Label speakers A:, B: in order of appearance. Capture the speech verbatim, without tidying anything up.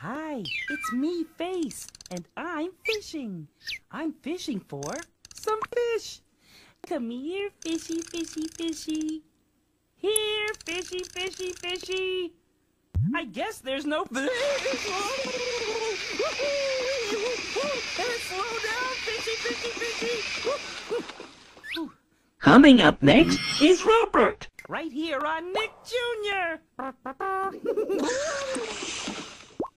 A: Hi, it's me, Face, and I'm fishing. I'm fishing for some fish. Come here, fishy, fishy, fishy. Here, fishy, fishy, fishy. I guess there's no fish. Hey, slow down, fishy, fishy, fishy.
B: Coming up next is Robert.
A: Right here on Nick Junior